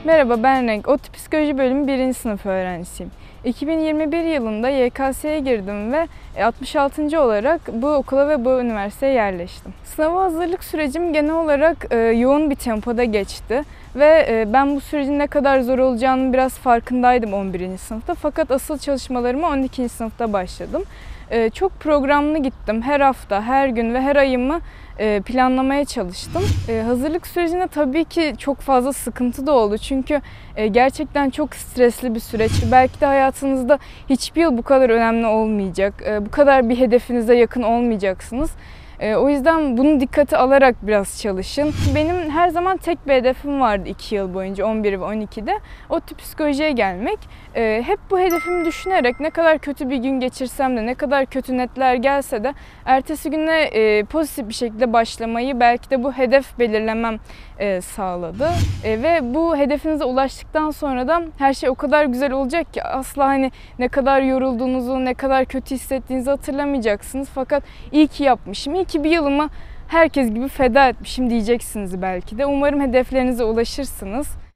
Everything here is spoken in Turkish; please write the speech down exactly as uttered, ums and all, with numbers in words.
Merhaba, ben Renk. ODTÜ Psikoloji Bölümü birinci sınıf öğrencisiyim. iki bin yirmi bir yılında Y K S'ye girdim ve altmış altıncı olarak bu okula ve bu üniversiteye yerleştim. Sınava hazırlık sürecim genel olarak e, yoğun bir tempoda geçti ve e, ben bu sürecin ne kadar zor olacağını biraz farkındaydım on birinci sınıfta. Fakat asıl çalışmalarıma on ikinci sınıfta başladım. E, çok programlı gittim. Her hafta, her gün ve her ayımı e, planlamaya çalıştım. E, hazırlık sürecinde tabii ki çok fazla sıkıntı da oldu. Çünkü e, gerçekten çok stresli bir süreç. Belki de hayatınızda hiçbir yıl bu kadar önemli olmayacak. E, bu kadar bir hedefinize yakın olmayacaksınız. O yüzden bunu dikkate alarak biraz çalışın. Benim her zaman tek bir hedefim vardı iki yıl boyunca, on bir ve on ikide. ODTÜ Psikoloji'ye gelmek. Hep bu hedefimi düşünerek ne kadar kötü bir gün geçirsem de, ne kadar kötü netler gelse de ertesi güne pozitif bir şekilde başlamayı, belki de bu hedef belirlemem sağladı. Ve bu hedefinize ulaştıktan sonra da her şey o kadar güzel olacak ki asla hani ne kadar yorulduğunuzu, ne kadar kötü hissettiğinizi hatırlamayacaksınız. Fakat iyi ki yapmışım, iyi ki bir yılımı herkes gibi feda etmişim diyeceksiniz belki de. Umarım hedeflerinize ulaşırsınız.